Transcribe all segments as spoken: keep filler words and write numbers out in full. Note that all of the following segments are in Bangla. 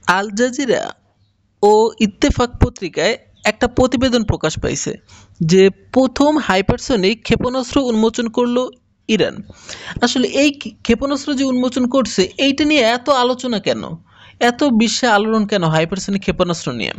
আল জাজিরা ও ইত্তেফাক পত্রিকায় একটা প্রতিবেদন প্রকাশ পাইছে যে প্রথম হাইপারসনিক ক্ষেপণাস্ত্র উন্মোচন করলো ইরান। আসলে এই ক্ষে- ক্ষেপণাস্ত্র যে উন্মোচন করছে এইটা নিয়ে এত আলোচনা কেন, এত বিশ্বে আলোড়ন কেন হাইপারসনিক ক্ষেপণাস্ত্র নিয়ে?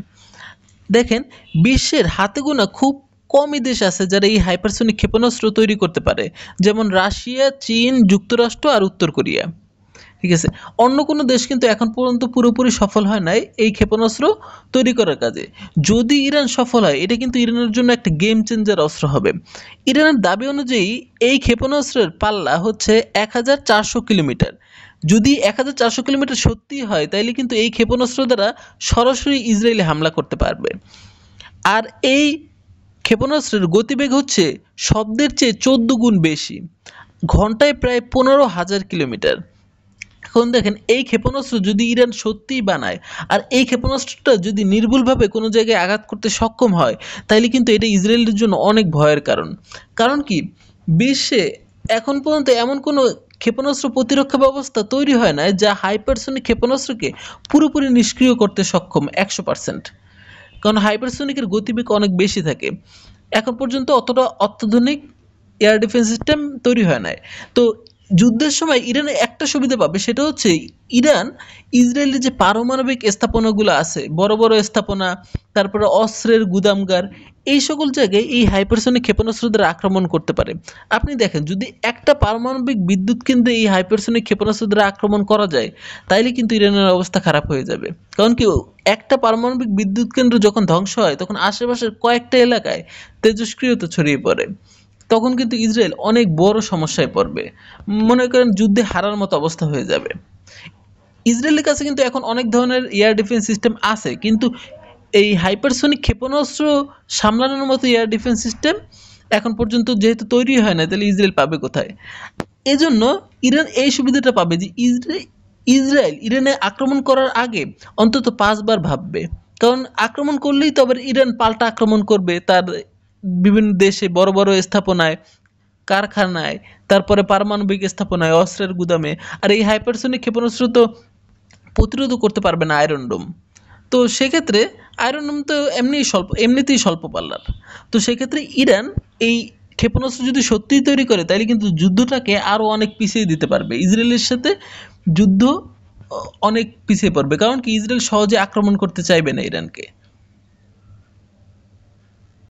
দেখেন, বিশ্বের হাতে গোনা খুব কমই দেশ আছে যারা এই হাইপারসনিক ক্ষেপণাস্ত্র তৈরি করতে পারে, যেমন রাশিয়া, চীন, যুক্তরাষ্ট্র আর উত্তর কোরিয়া। ঠিক আছে? অন্য কোনো দেশ কিন্তু এখন পর্যন্ত পুরোপুরি সফল হয় নাই এই ক্ষেপণাস্ত্র তৈরি করার কাজে। যদি ইরান সফল হয় এটা কিন্তু ইরানের জন্য একটা গেম চেঞ্জার অস্ত্র হবে। ইরানের দাবি অনুযায়ী এই ক্ষেপণাস্ত্রের পাল্লা হচ্ছে এক হাজার চারশো কিলোমিটার। যদি এক হাজার চারশো কিলোমিটার সত্যিই হয় তাইলে কিন্তু এই ক্ষেপণাস্ত্র দ্বারা সরাসরি ইসরায়েলে হামলা করতে পারবে। আর এই ক্ষেপণাস্ত্রের গতিবেগ হচ্ছে শব্দের চেয়ে চোদ্দ গুণ বেশি, ঘন্টায় প্রায় পনেরো হাজার কিলোমিটার। এখন দেখেন, এই ক্ষেপণাস্ত্র যদি ইরান সত্যিই বানায় আর এই ক্ষেপণাস্ত্রটা যদি নির্ভুলভাবে কোনো জায়গায় আঘাত করতে সক্ষম হয় তাহলে কিন্তু এটা ইসরায়েলের জন্য অনেক ভয়ের কারণ। কারণ কি, বিশ্বে এখন পর্যন্ত এমন কোনো ক্ষেপণাস্ত্র প্রতিরক্ষা ব্যবস্থা তৈরি হয় না যা হাইপারসনিক ক্ষেপণাস্ত্রকে পুরোপুরি নিষ্ক্রিয় করতে সক্ষম একশো পার্সেন্ট। কারণ হাইপারসনিকের গতিবেগ অনেক বেশি থাকে। এখন পর্যন্ত অতটা অত্যাধুনিক এয়ার ডিফেন্স সিস্টেম তৈরি হয় নাই। তো যুদ্ধের সময় ইরানে একটা সুবিধা পাবে, সেটা হচ্ছে ইরান ইসরায়েলের যে পারমাণবিক স্থাপনাগুলো আছে, বড় বড় স্থাপনা, তারপরে অস্ত্রের গুদামগার, এই সকল জায়গায় এই হাইপারসনিক ক্ষেপণাস্ত্র দ্বারা আক্রমণ করতে পারে। আপনি দেখেন, যদি একটা পারমাণবিক বিদ্যুৎ কেন্দ্রে এই হাইপারসনিক ক্ষেপণাস্ত্র দ্বারা আক্রমণ করা যায় তাইলে কিন্তু ইরানের অবস্থা খারাপ হয়ে যাবে। কারণ কি, একটা পারমাণবিক বিদ্যুৎ কেন্দ্র যখন ধ্বংস হয় তখন আশেপাশের কয়েকটা এলাকায় তেজস্ক্রিয়তা ছড়িয়ে পড়ে। তখন কিন্তু ইসরায়েল অনেক বড় সমস্যায় পড়বে। মনে করেন যুদ্ধে হারার মতো অবস্থা হয়ে যাবে। ইসরায়েলের কাছে কিন্তু এখন অনেক ধরনের এয়ার ডিফেন্স সিস্টেম আছে, কিন্তু এই হাইপারসনিক ক্ষেপণাস্ত্র সামলানোর মতো এয়ার ডিফেন্স সিস্টেম এখন পর্যন্ত যেহেতু তৈরি হয় না, তাহলে ইসরায়েল পাবে কোথায়? এজন্য ইরান এই সুবিধাটা পাবে যে ইসরায়েল ইসরায়েল ইরানে আক্রমণ করার আগে অন্তত পাঁচবার ভাববে। কারণ আক্রমণ করলেই তো আবার ইরান পাল্টা আক্রমণ করবে তার বিভিন্ন দেশে, বড় বড় স্থাপনায়, কারখানায়, তারপরে পারমাণবিক স্থাপনায়, অস্ত্রের গুদামে। আর এই হাইপারসনিক ক্ষেপণাস্ত্র তো প্রতিরোধও করতে পারবে না আয়রন ডোম। তো সেক্ষেত্রে আয়রন ডোম তো এমনিই স্বল্প, এমনিতেই স্বল্প পাল্লার। তো সেক্ষেত্রে ইরান এই ক্ষেপণাস্ত্র যদি সত্যিই তৈরি করে তাহলে কিন্তু যুদ্ধটাকে আরও অনেক পিছিয়ে দিতে পারবে। ইসরায়েলের সাথে যুদ্ধ অ, অনেক পিছিয়ে পড়বে, কারণ কি ইসরায়েল সহজে আক্রমণ করতে চাইবে না ইরানকে।